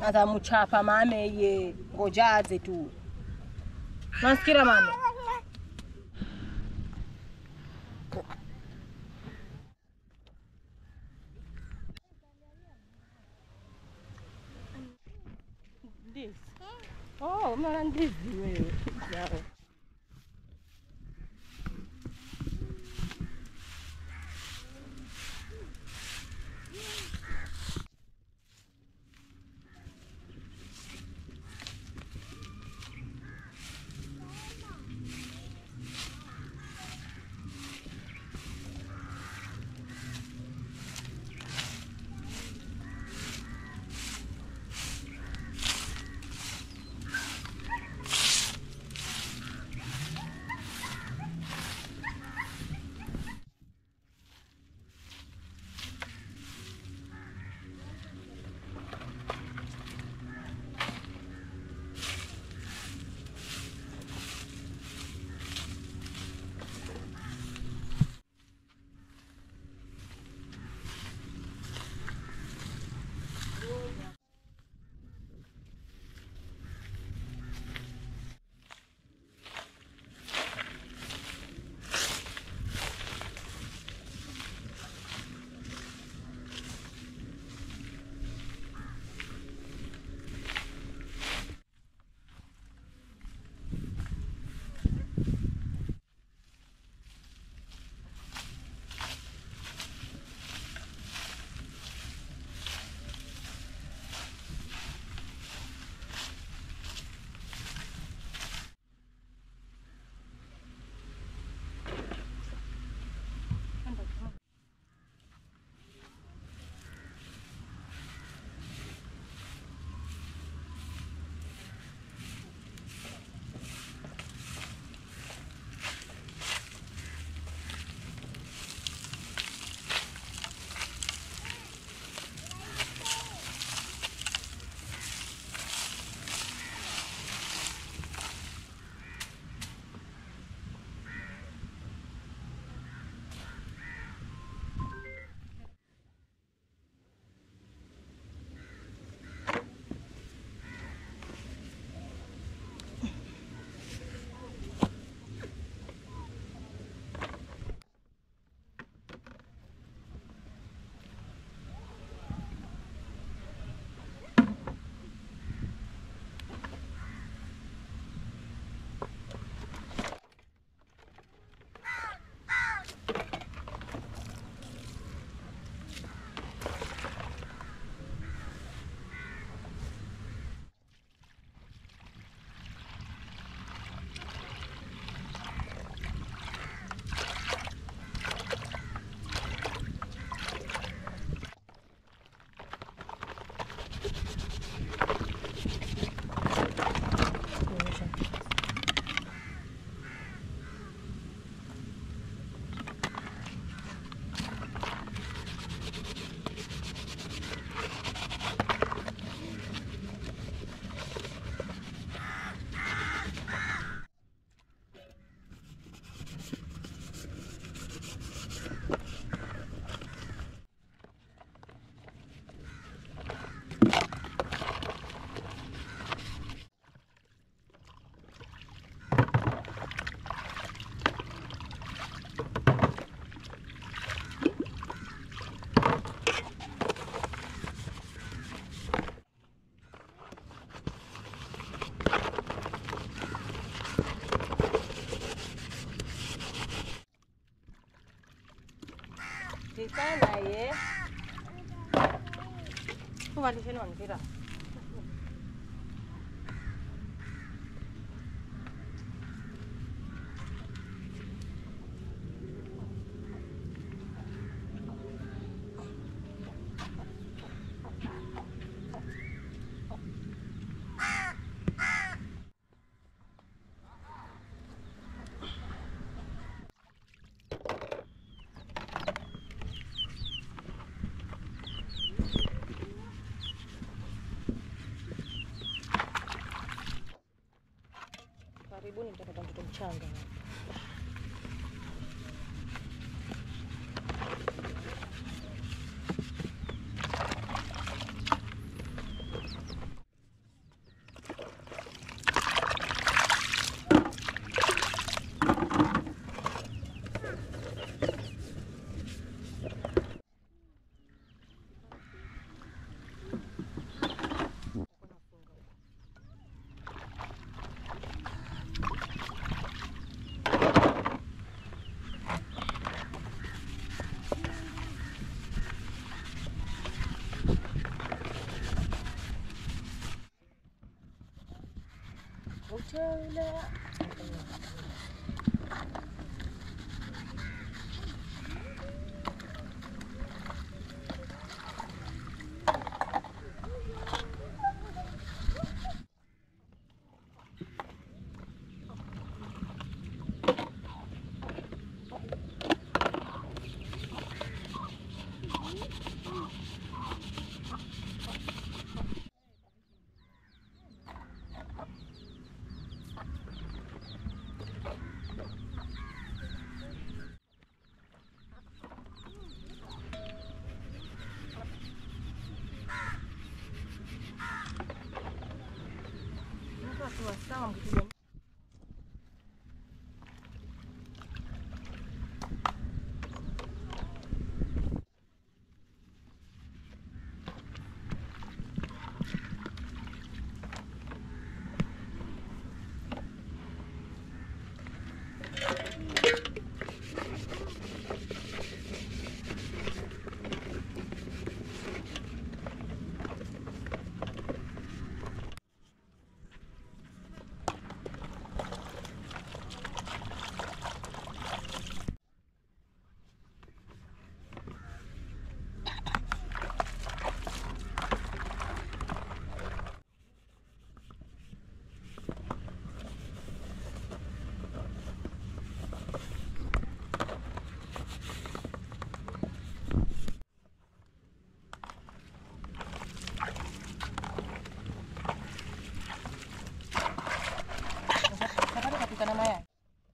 atamuchapa mame ye ngojaze tu. Nasikia mame. Ndizi. Oh, mara ndizi wewe. Sana ye. Kuwalisha nini kira? Karibuni mtapata mtoto mchanga. Sola. Sawa mkija. Na mayai.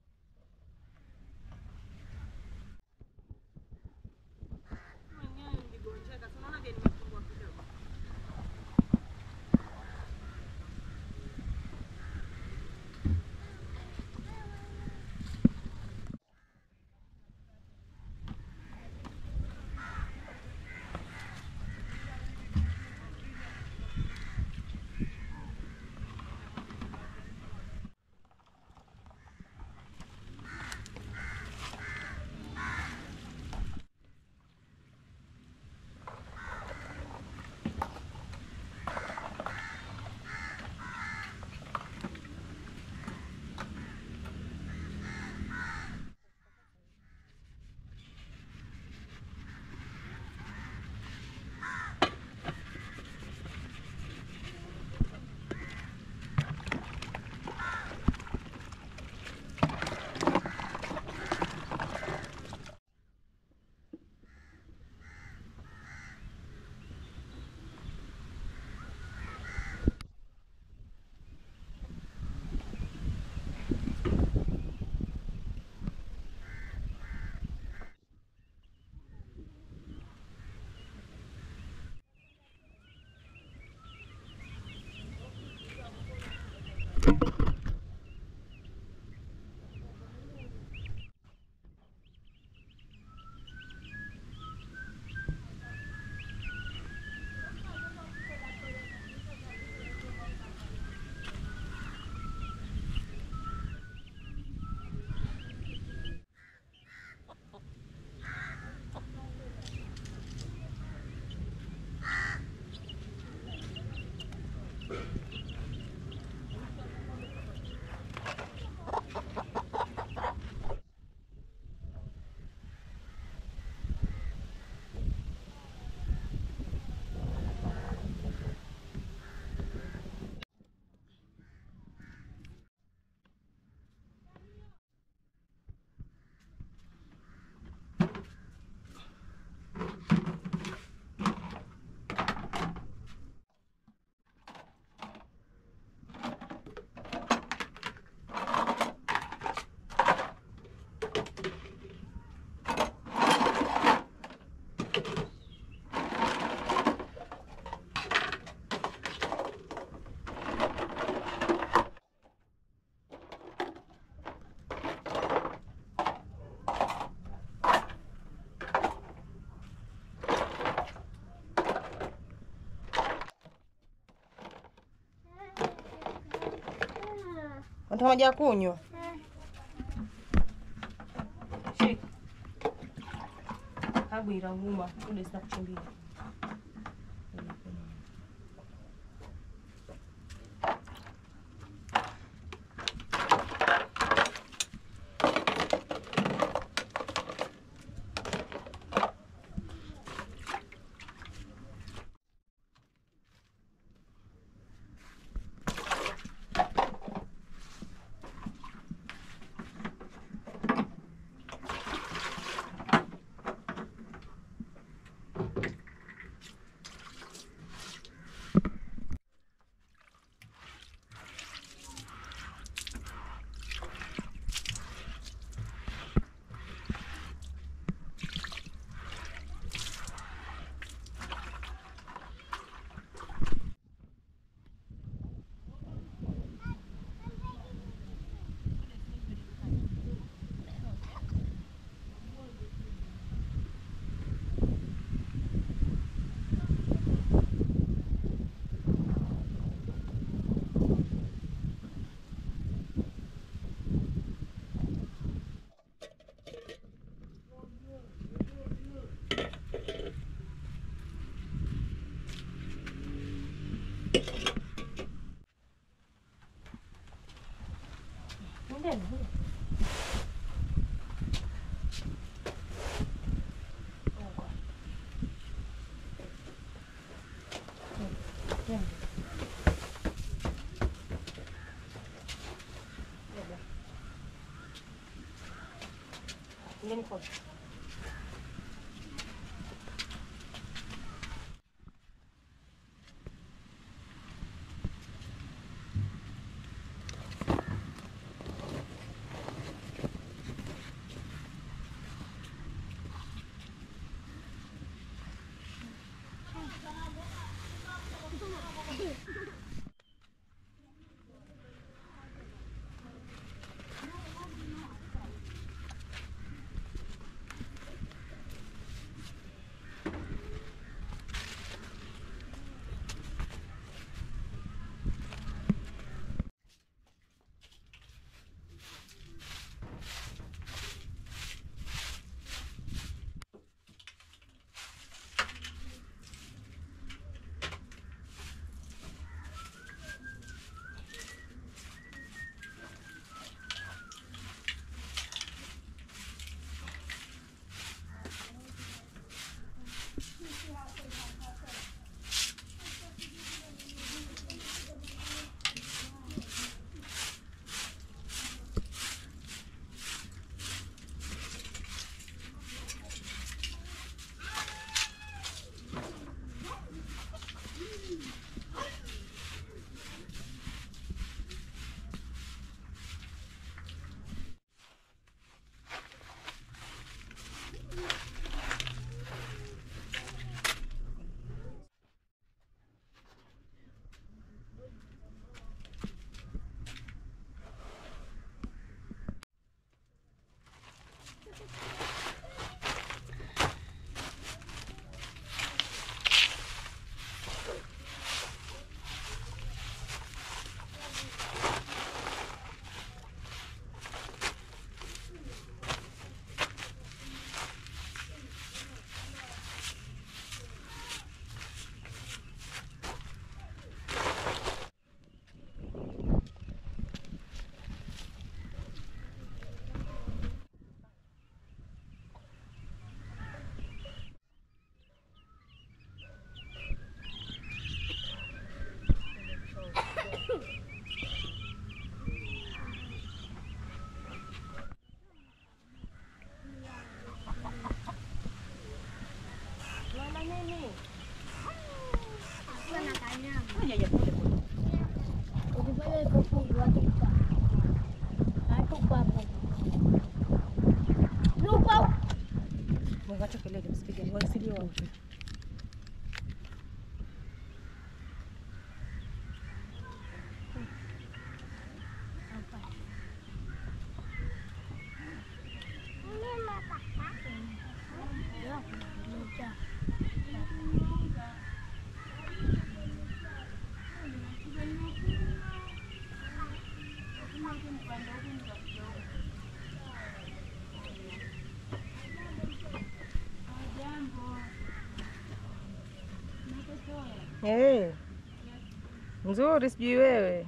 Unataka maji ya kunywa? Shika. Habu iranguma, kule sita kuchimbia. Mwacha kelele msipige, wasije wote. Nzuri sijui wewe.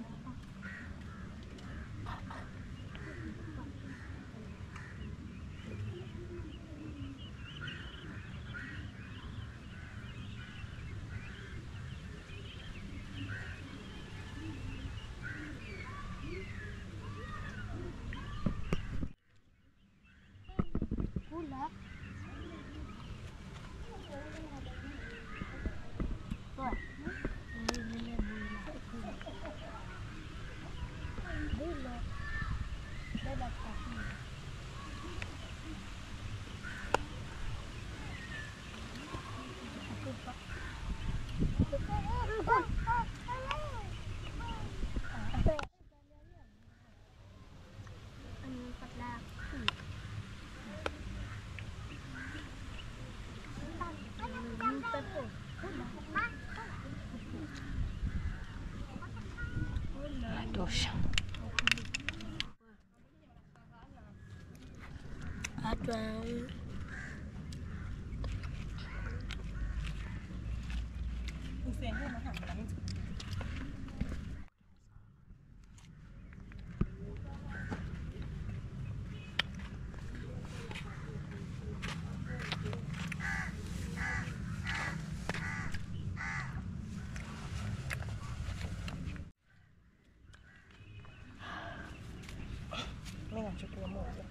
Tosha. chukua moja.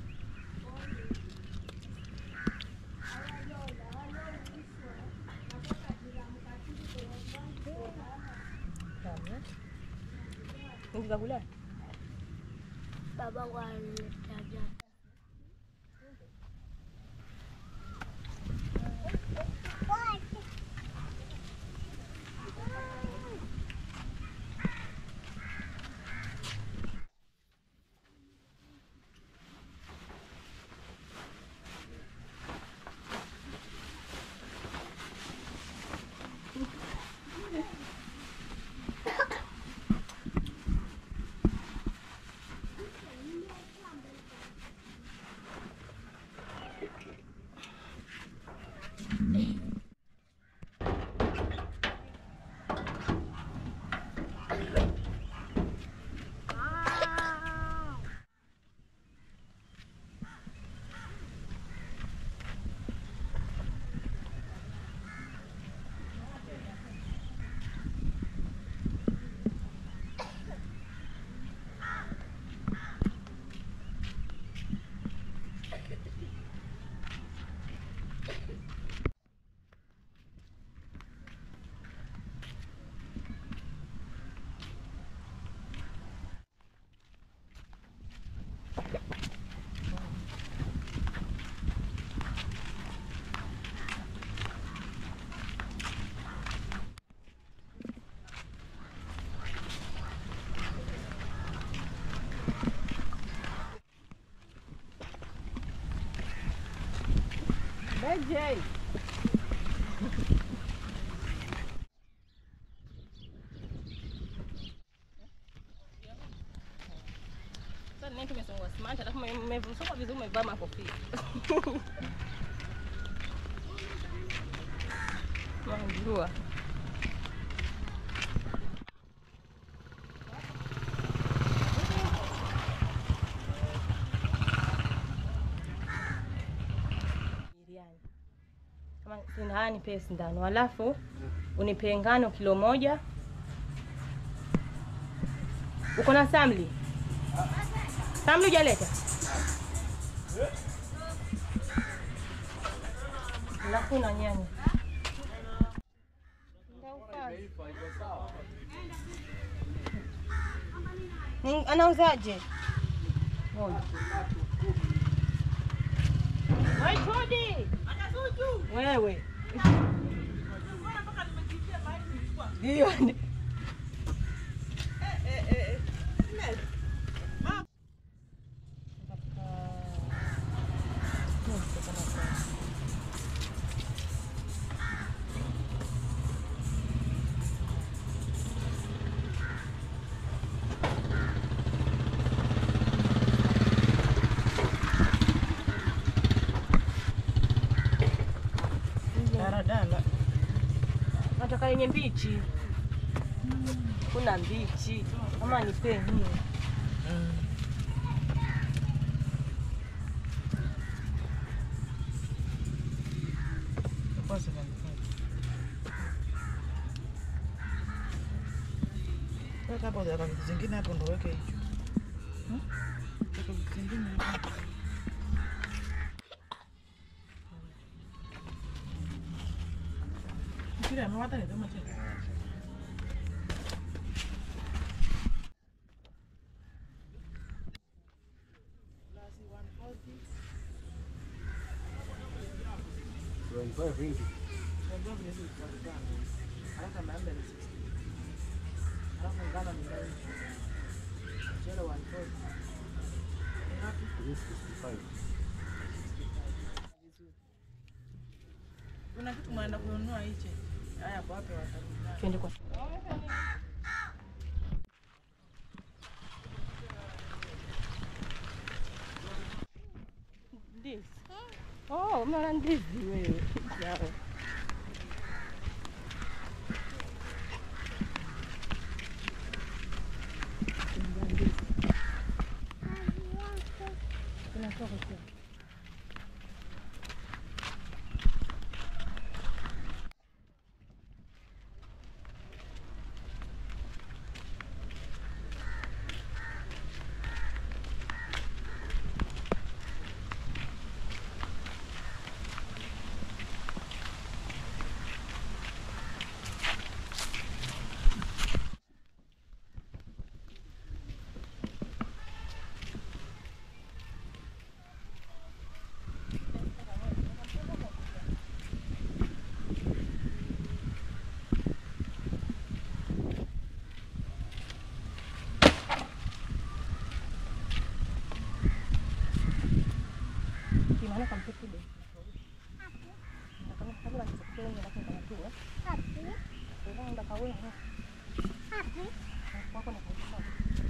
Ndio kula. Baba wanaleta. Jay. Sasa nini tumesongwa smart alafu mmevusoma vizuri mmevaa makofia. Unajua. Kama sina nipe sindano alafu unipe ngano kilo moja. Uko na samli? Samli hujaleta? Alafu na nyanya. Anauzaje? Ngoja. Wai Todi. Wewe. Hiyo ni daladala. Nataka yenye mbichi. Kuna mbichi. Kama nipe hiyo. Kwanza weka hapo za vitu zingine hapo ndo weke hicho. Weka vitu zingine hapo. Kile amewata ni kama tena. Kuna kitu mnaenda kununua hichi. Haya kwa wapi watarudi? Twende kwa. Ndizi. Oh, umeona ndizi wewe. Sawa. Tunatoka kwa. Mana kampit deh. Kamu lagi sekolah ya, lagi tengah tuh. Tapi, orang udah kawin ya. Tapi, aku nak kawin.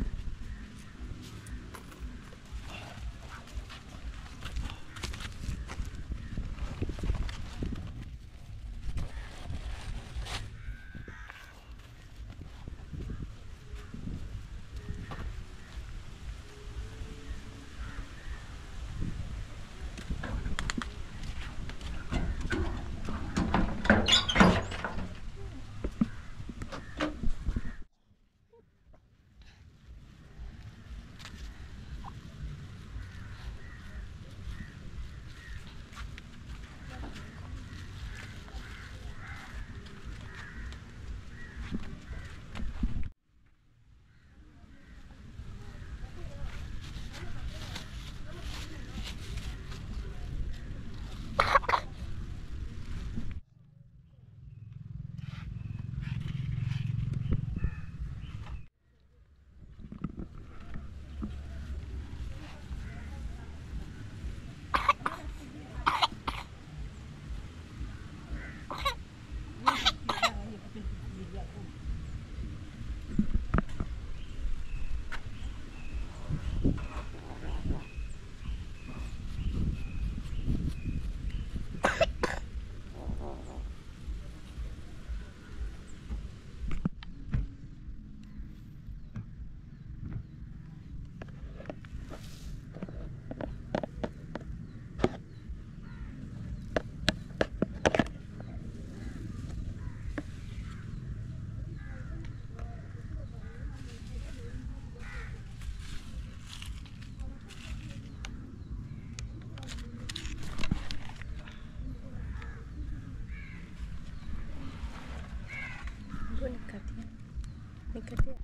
Nikatia.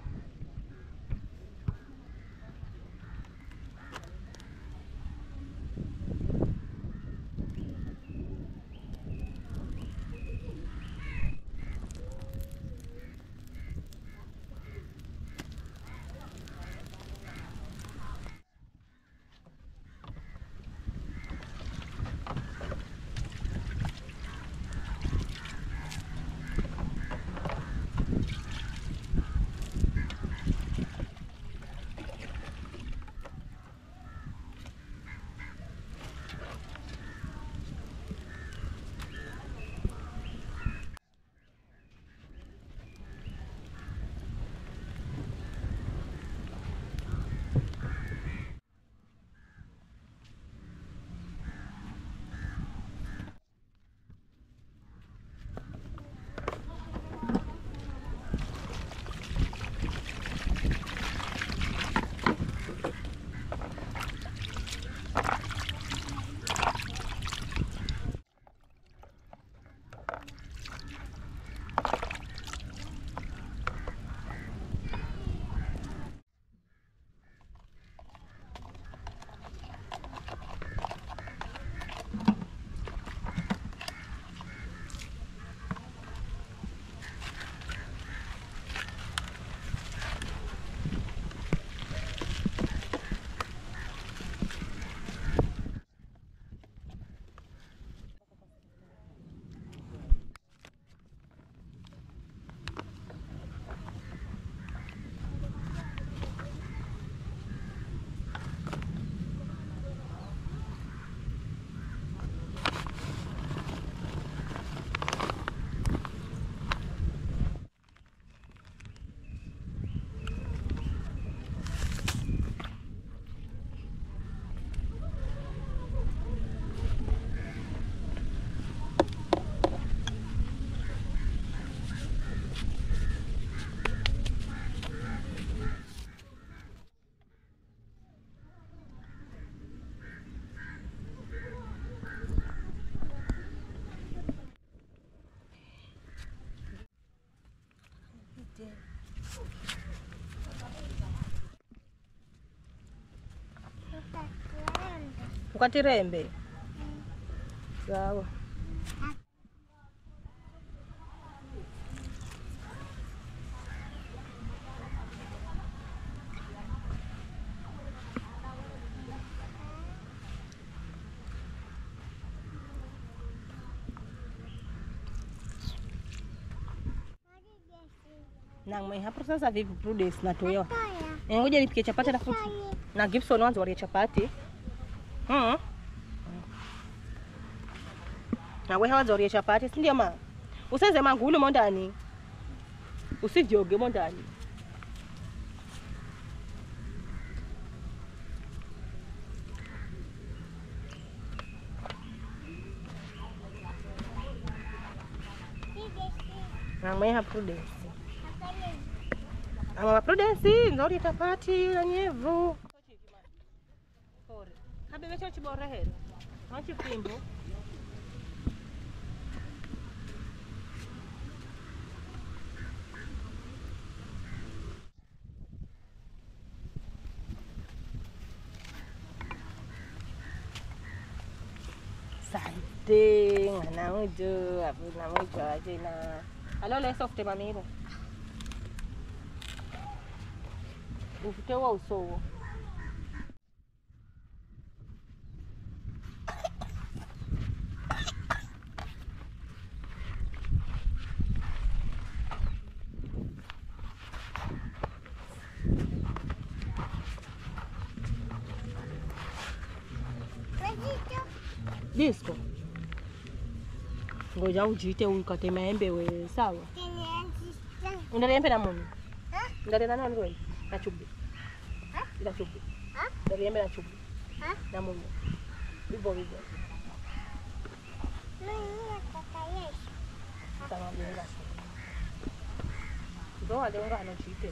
Ukati rembe. Sawa. Na mwe hapo sasa vipi Prudence natoa. Ngoja nipike chapati alafu na Gibson wanzo wale chapati. Na wewe wanzo wale chapati, si ndio mama? Usenze mangulu mondani. Usijoge mondani. Na mwe hapo Prudence. Ama Prudence nzori chapati na nyevu. Kore. Kabebe cho chibora hero. Machi pimbo. Sante, ngana ujo, abu na ujo aje na. Alo le soft mamiro. Ufite wa usowo. Disco. Ngoja ujite ukate maembe we sawa. Undale embe na mume. Undale na nani wewe? Na chubi. Ila chubi. Undale embe na chubi. Na mume. Bibo bibo. Sawa ndio. Ndio wale ngano chite.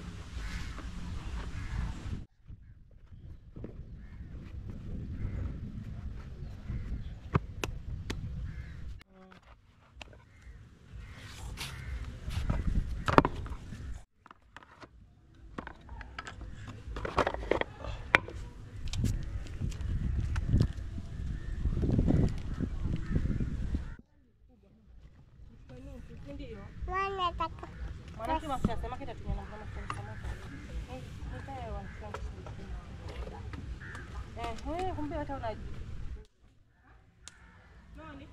Mana cuma sama kita punya nama sama. Kita hewan kumbe hata una. Nani?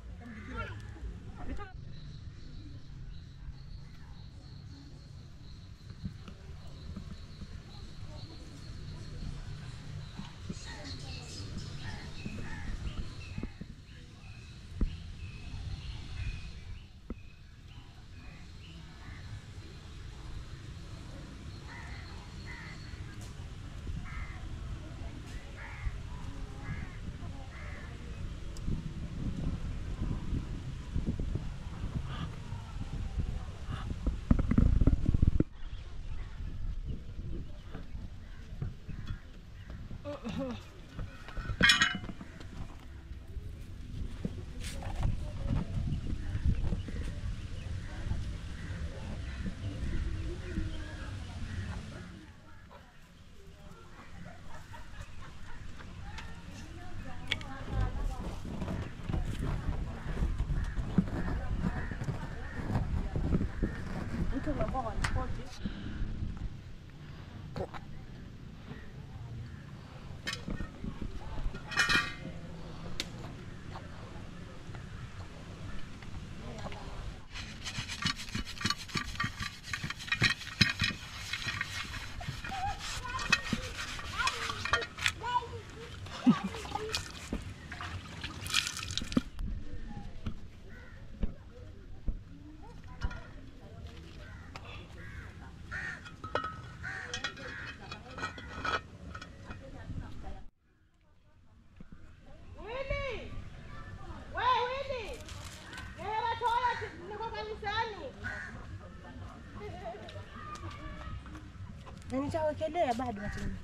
Na nitawekelea bado matini.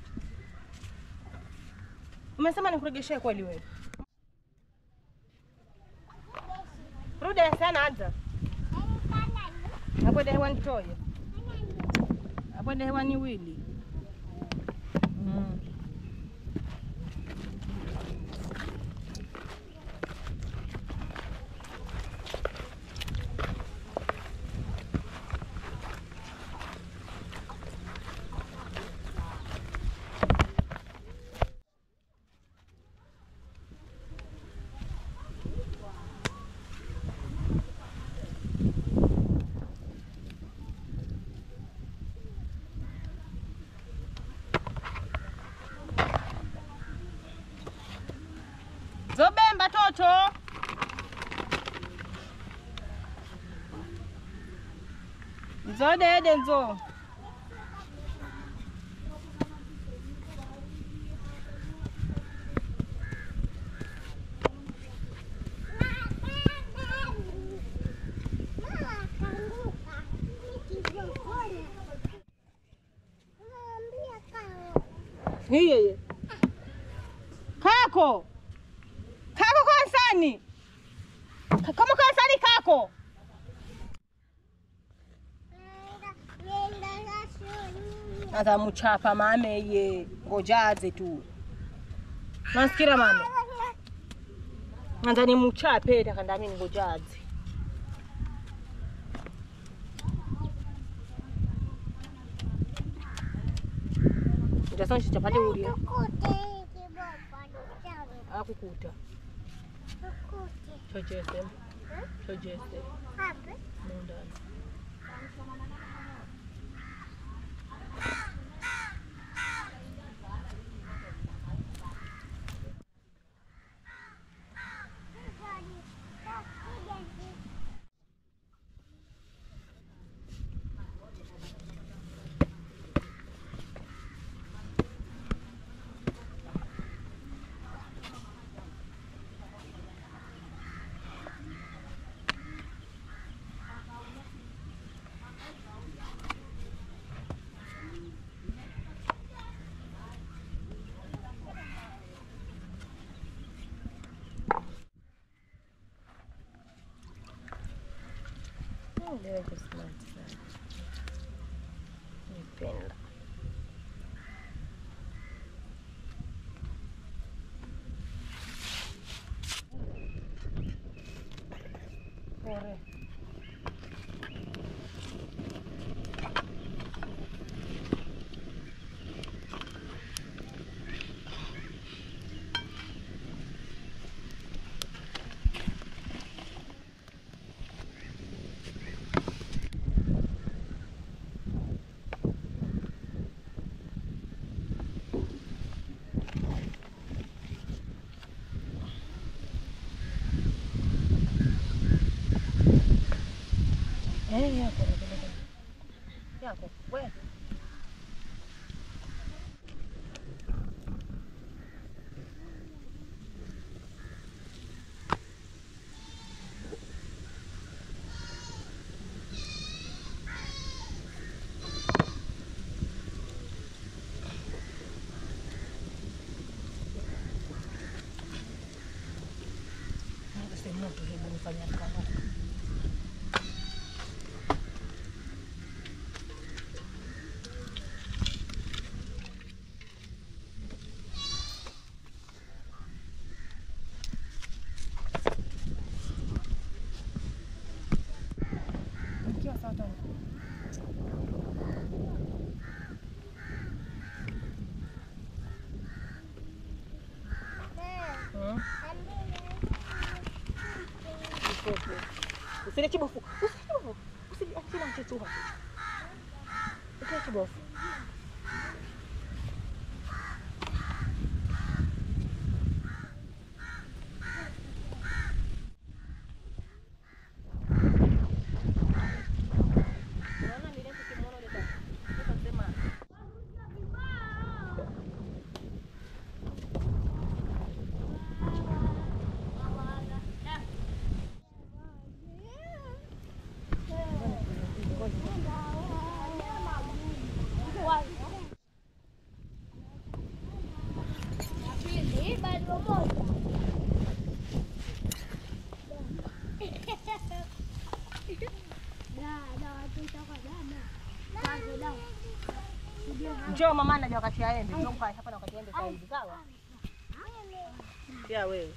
Umesema nikuregeshee kweli wewe? Prudence sana anza. Hapo hewa nitoye. Hapo hewa ni wili. Nzo dede nzo. Hiye. Kako. Kako kwa sani. Kama kwa sani kako. Ata muchapa mame ye ngojaze tu. Nasikira mame. Nganza ni muchape takanda mimi ngojaze. Ndasonje chapati ulia. Akukuta. Chojese. Chojese. Hapo. Ndani. Leo kusmart sana. Nipenda. Pore. Yako, wewe. Ndio moto hebu nifanya kama. Usile chibofu. Usile achila mchetu hapo. Usile chibofu. Njoo mama anaja wakati aende. Njoo mkae hapa na wakati aende zaidi, sawa? Pia wewe.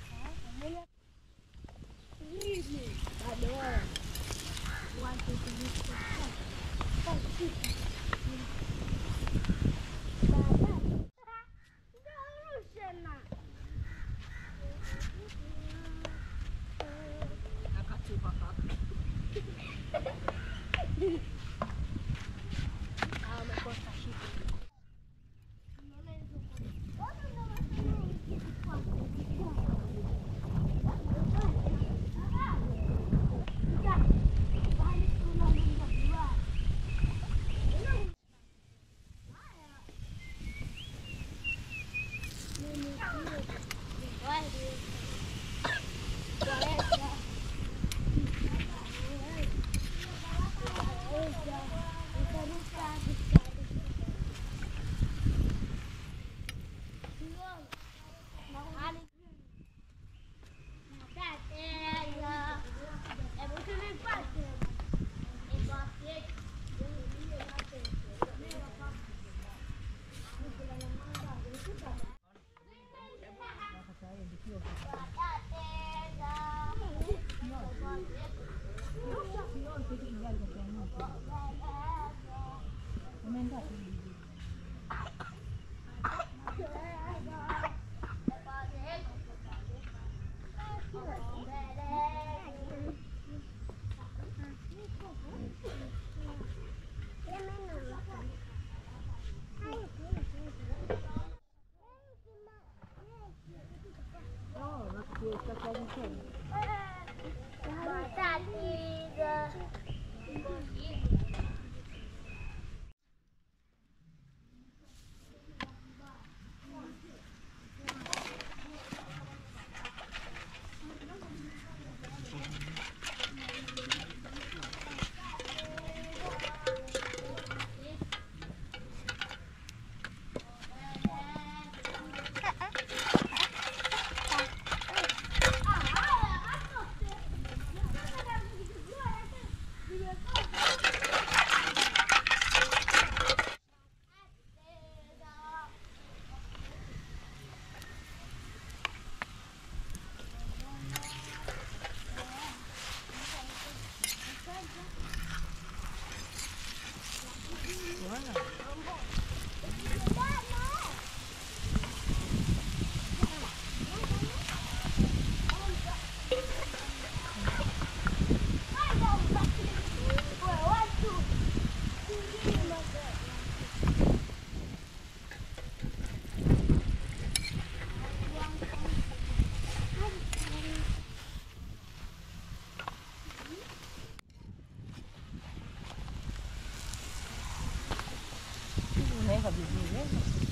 Unaweka vizuri.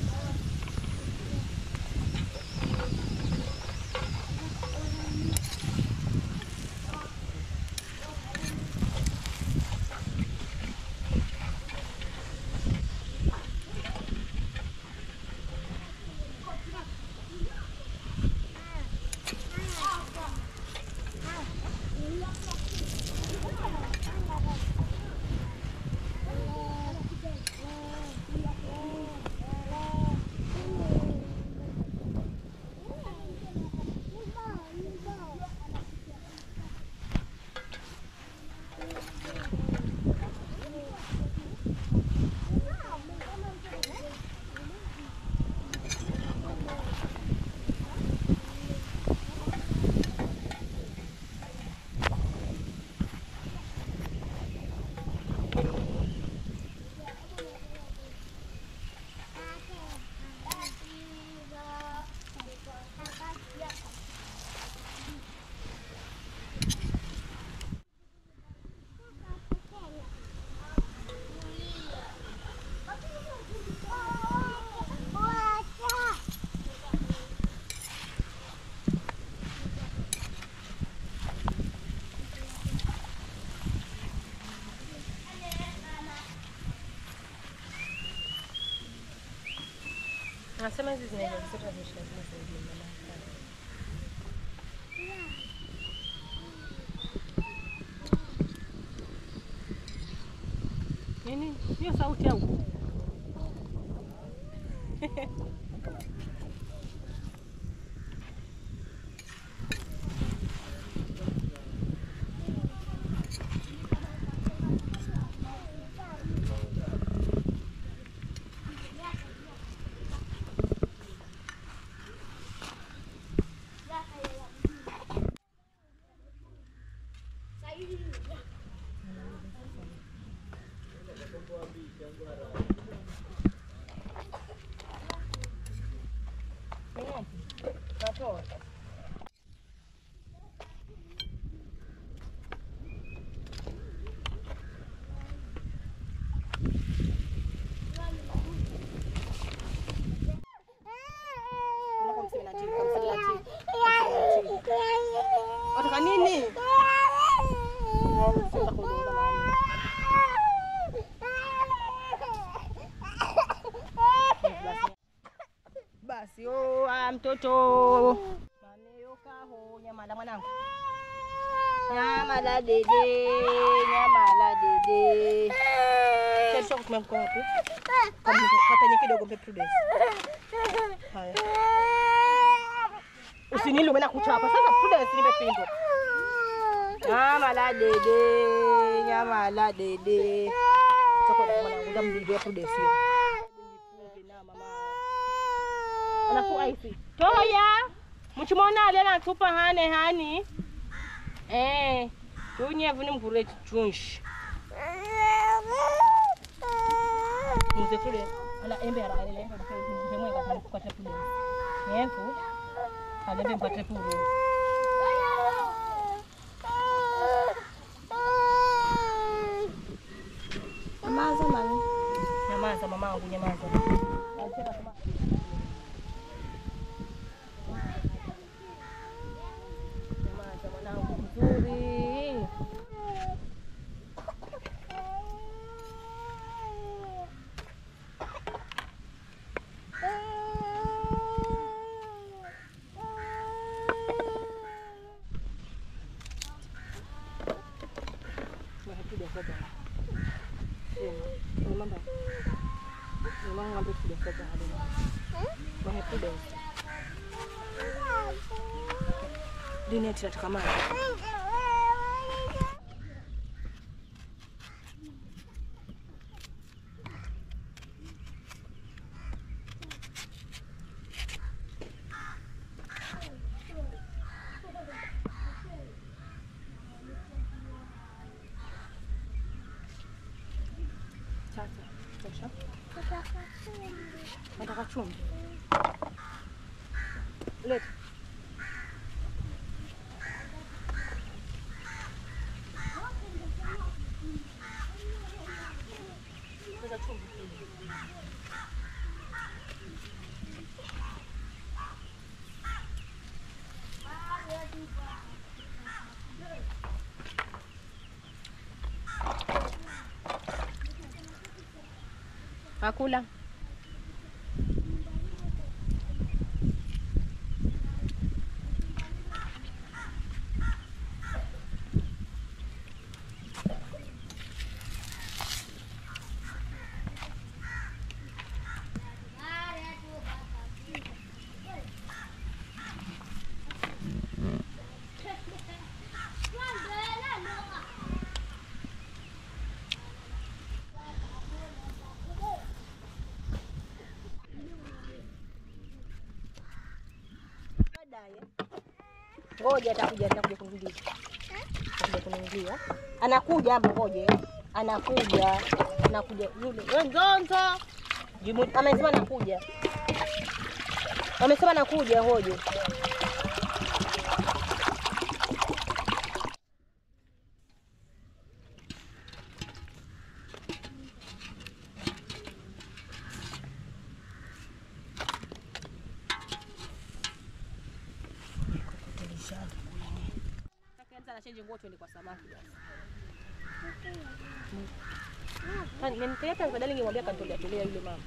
Nasema hizi zinaweza kutoka zishika zile zingine. Nini? Hiyo sauti au? Kwa nini? Sasa kuuliza mama. Basi mtoto. Maneoka ho nyama la mwanangu. Nyama la dede, nyama la dede. Kesho kumemko wapi? Katanye kidogo mpe Prudence. Haya. Usinilume na kuchapa. Sasa Prudence nipe pindo. Nyama la dede, nyama la dede. Soko na mwanangu ndamjibia Prudence. Nifunge na mama. Alafu aisi. Toya. Mchimona alena tupa hani. Tunye vuni mkure chunshi. Mzee kule ala embe ala embe mwenga kwa tepule. Yefu. Ala embe mpate puru. Nyamaza mami. Nyamaza mamangu nyamaza. Anacheka kama dunia tunataka maji. Sasa, nataka chumvi. Leta. Akula. Ngoja atakuja kununulia. Atakuja kununulia. Anakuja hapo ngoje. Anakuja yule. Wewe Nzonzo. Amesema anakuja. Amesema anakuja ngoje. Change nguo twende kwa samaki basi. Nimempeleka badala ningemwambia kanitolea yule mama.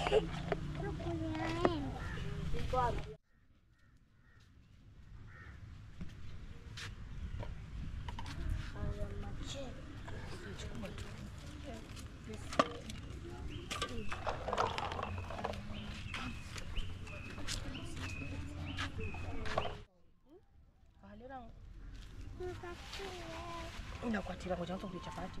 Ndakwatira ngoja nzokuri chapati.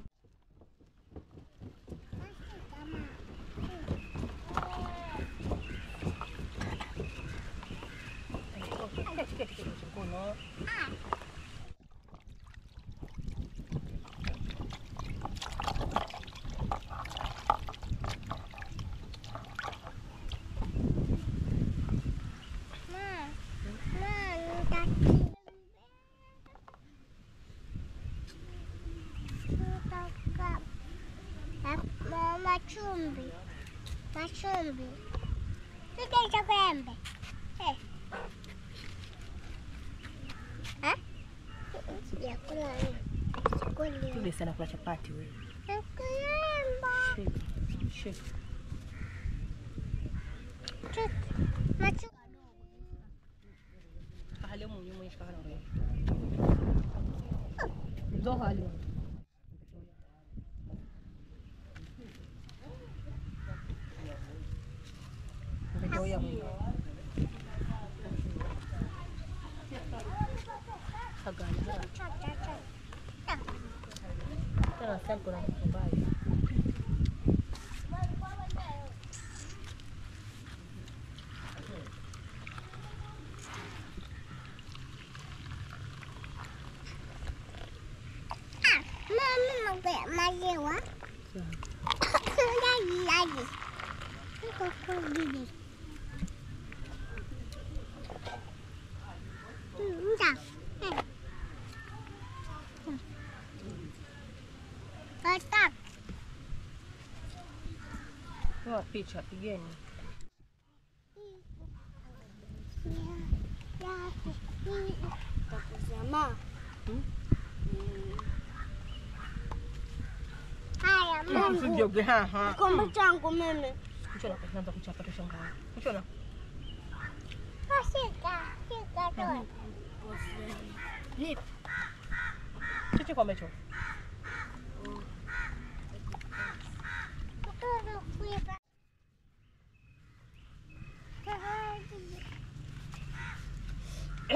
Machumbi. Tukaita kwembe. Tule sana kula chapati wewe. Shika. Hali munyu mwisho kana wewe. Ndio hali. Ndio ya munyu. Aganda. Tena sasa kuna mbaya. Maziwa. Lagi. Koko gini. Enggak. Kotak. Toa picha pigeni. Takuzama. Haya, Mungu. Kikombe changu mimi. Kuchona kwanza kuchapa tu shangaa. Kuchona. Shika tu. Nip. Chichi kwa mecho.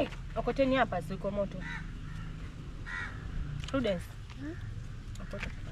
Okoteni hapa ziko moto. Prudence. Okota.